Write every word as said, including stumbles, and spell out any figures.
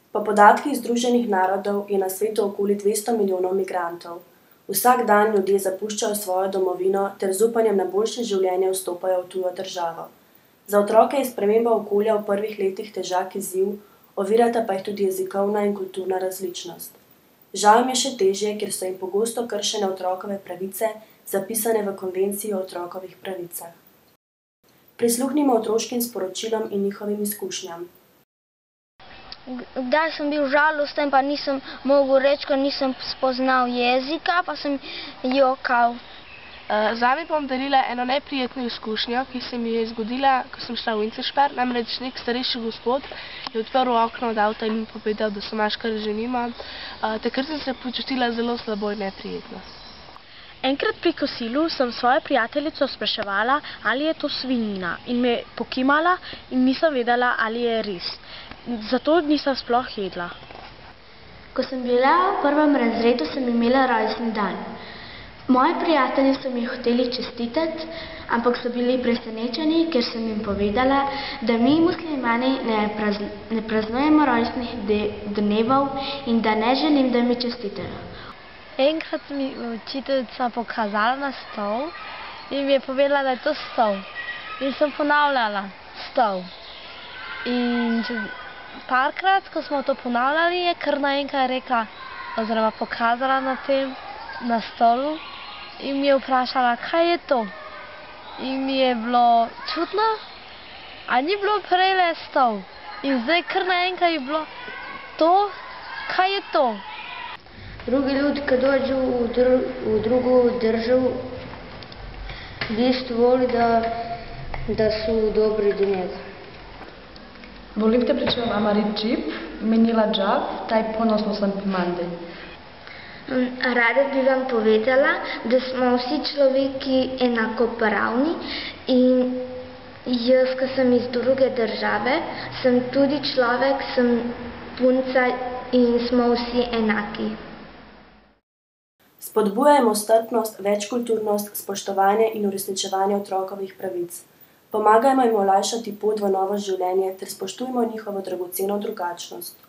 Po podatkih Združenih narodov je na svetu okoli dvesto milijonov migrantov. Vsak dan ljudje zapuščajo svojo domovino ter z upanjem na boljše življenje vstopajo v tujo državo. Za otroke je sprememba okolja v prvih letih težak izziv, ovirata pa jih tudi jezikovna in kulturna različnost. Žal jim je še težje, ker so jim pogosto kršene otrokove pravice, zapisane v Konvenciji o otrokovih pravicah. Prisluhnimo otroškim sporočilom in njihovim izkušnjam. Kdaj sem bil žalosten, pa nisem mogel reči, ko nisem spoznal jezika, pa sem jokal. Zame bom delila eno neprijetno izkušnjo, ki se mi je zgodila, ko sem šla v Incešpar. Namreč nek starejši gospod je odprl okno od avta in mi povedal, da se maškar že nima. Takrat sem se počutila zelo slabo in neprijetno. Enkrat pri kosilu sem svojo prijateljico spraševala, ali je to svinjina, in me je pokimala in nisem vedela, ali je res. Zato nisem sploh jedla. Ko sem bila v prvem razredu, sem imela rojstni dan. Moji prijatelji so mi hoteli čestitati, ampak so bili presenečeni, ker sem jim povedala, da mi muslimani ne, prazn ne praznujemo rojstnih dnevov in da ne želim, da mi čestitajo. Enkrat mi je učiteljica pokazala na stol in mi je povedala, da je to stol. In sem ponavljala stol. In čez parkrat, ko smo to ponavljali, je kar naenkrat rekla, oziroma pokazala na tem, na stolu in mi je vprašala, kaj je to. In mi je bilo čudno, a ni bilo prej le stol. In zdaj kar naenkrat je bilo to, kaj je to. Drugi ljudi, kad dođu u, dr u drugu državu, bistvu voli da, da su dobri do njega. Volim te pričujem Amarit Džip, menila Džav, taj ponosno sam Pimande. Rada bi vam povedala, da smo vsi človeki enakopravni in jaz, ko sem iz druge države, sem tudi človek, sem punca in smo vsi enaki. Spodbujajmo strpnost, večkulturnost, spoštovanje in uresničevanje otrokovih pravic. Pomagajmo jim olajšati pot v novo življenje ter spoštujmo njihovo dragoceno drugačnost.